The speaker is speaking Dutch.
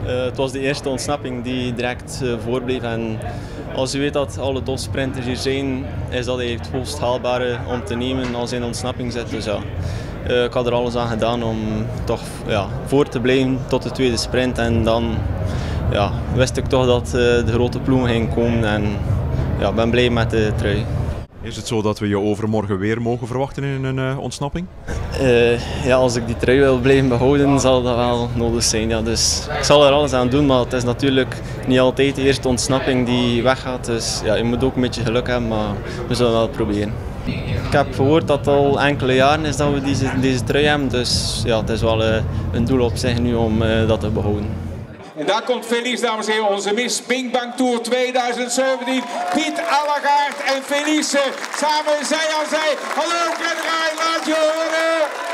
Het was de eerste ontsnapping die direct voorbleef. En als je weet dat alle topsprinters hier zijn, is dat eigenlijk het hoogst haalbare om te nemen als je in ontsnapping zit. Dus ja, ik had er alles aan gedaan om toch voor te blijven tot de tweede sprint. En dan wist ik toch dat de grote ploeg ging komen. En ik ben blij met de trui. Is het zo dat we je overmorgen weer mogen verwachten in een ontsnapping? Als ik die trui wil blijven behouden, zal dat wel nodig zijn. Ja. Dus ik zal er alles aan doen, maar het is natuurlijk niet altijd de eerste ontsnapping die weggaat. Dus je moet ook een beetje geluk hebben, maar we zullen wel proberen. Ik heb gehoord dat het al enkele jaren is dat we deze trui hebben. Dus het is wel een doel op zich nu om dat te behouden. En daar komt Felice, dames en heren, onze Miss Bing Bang Tour 2017. Piet Allegaert en Felice samen zij aan zij. Hallo Kenrij, laat je horen!